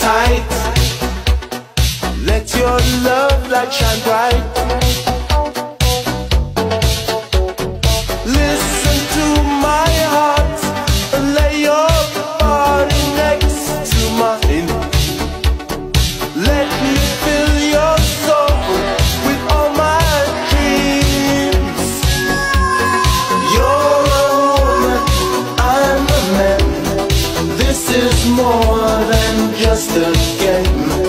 tight. Let your love light shine bright. Listen to my heart and lay your body next to mine. Let me fill your soul with all my dreams. You're a woman, I'm a man. This is more than just a game.